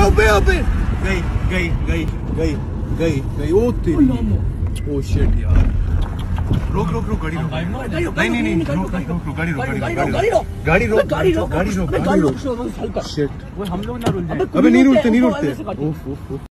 गई। ओ तेरी, oh shit यार। रोक गाड़ी रोक। नहीं गाड़ी रोक। शिट, हम लोग ना रुल जाए। अबे नहीं रुकते। ओफ